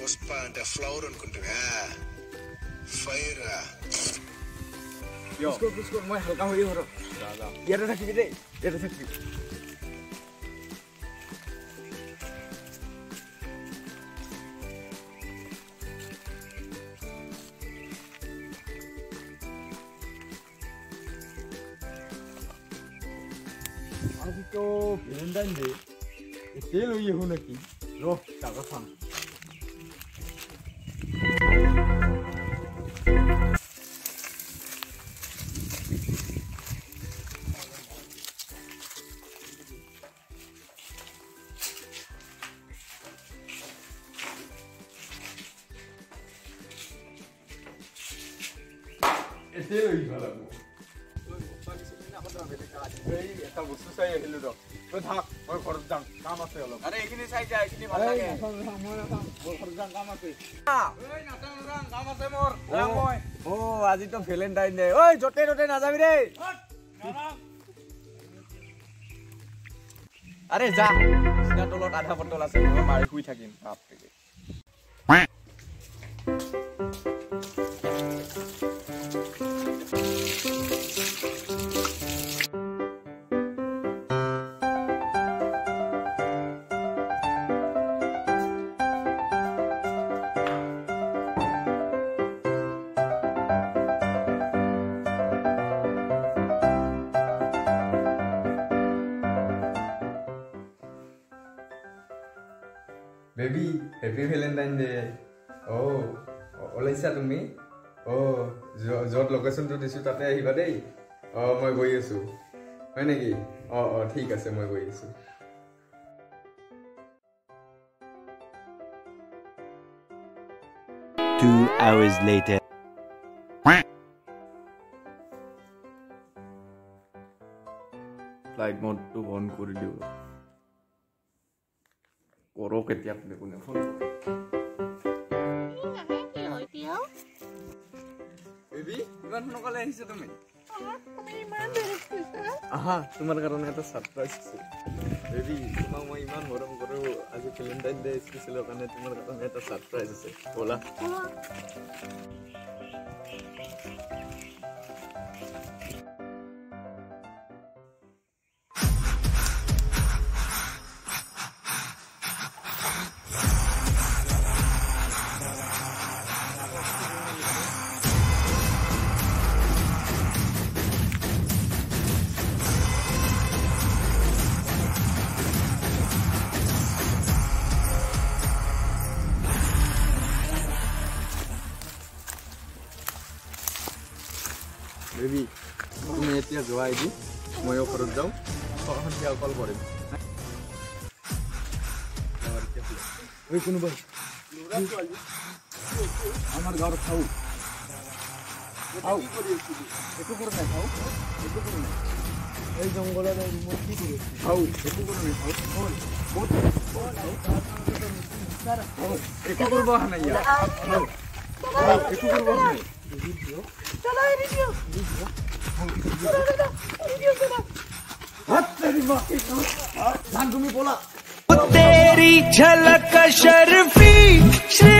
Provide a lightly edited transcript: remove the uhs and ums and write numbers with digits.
pushpa ante flower అనుకుంటువా fire yo उसको मैं हल्का होई हो दादा येरा থাকি দে येरा থাকি आज तो Valentine Day तेल ये हो नकी रो जागा थाम तेल ही वाला को এটা বস্তু চাই আহিলো ৰ তই থাক মই ঘৰত যাম কাম আছে অলপ আৰে এখিনি চাই যা এখিনি ভাল লাগে মই নাযাম মোৰ ঘৰত যাম কাম আছে ঐ নাযাম কাম আছে মোৰ যাম মই ও আজি তো ভ্যালেন্টাইন ডে ঐ জতে জতে নাযাবি ৰে নাযাম আৰে যা সিনা তলত আধা বটল আছে মই মাৰি শুই থাকিম বাপৰে Baby, happy Valentine Day. Oh, olaisa tumi? Oh, jot location to disu tate ahiba dei. Oh, moi goi asu. Hoy neki? Oh, thik ase moi goi asu. Two hours later. Flight mode to on kori diu. Koro ketiap de punya phone. Baby, iman phone kala ahise tumi? Tumi iman derekhisa. Aha, tumar karone eta surprise ase. Baby, তোমাক মই ইমান মৰম কৰো আজি Valentine Day special কাৰণে তোমাৰ কাৰণে এটা সারপ্রাইজ আছে বলা Baby, তুমি এতিয়া যোৱাই দি মই ঘৰত যাওঁ সন্ধিয়া কল কৰিম ওই কোনোবা আমার ঘর খাও খাও একটু করে না খাও একটু করে না এই জঙ্গলের রুম কি করে খাও একটু করে না খাও বহুত খাও একটু করব না ইয়া খাও একটু করব না चलो वीडियो चलो हाथ तेरी मां की जान तुम्ही बोला तेरी झलक शर्फी